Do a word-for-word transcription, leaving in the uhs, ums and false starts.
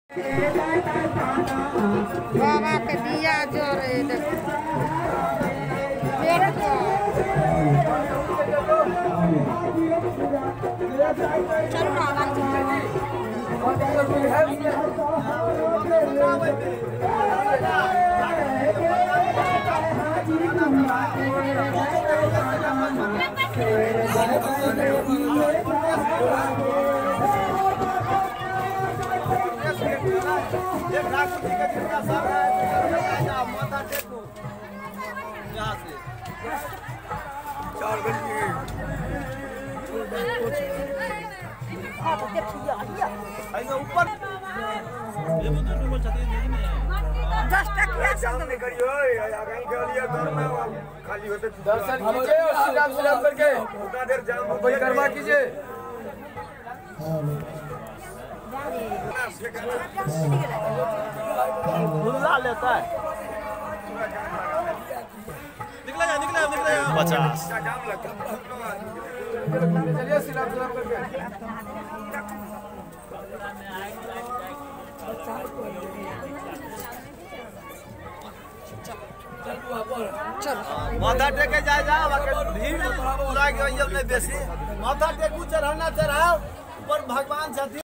बाबा के दिया जोरे देखो चलो एक लाख रुपये का जितना सब है माथा टेको यहाँ से चार बजे ऐसा ऊपर ये मुझे ऊपर छतरी नहीं है दस टकिया सामने करियो आगे के लिए घर में खाली होते दर्शन कीजिए और सिराम सिराम करके उतना देर जाम परिक्रमा कीजिए। खुला लेता है निकला जा निकला निकला पचास जाम लगता चलिए सिराम सिराम करके माथा टेके जाए जा भीड़ पूरा में बेसी माथा टेकू चढ़ाना चढ़ाओ ऊपर भगवान छथि।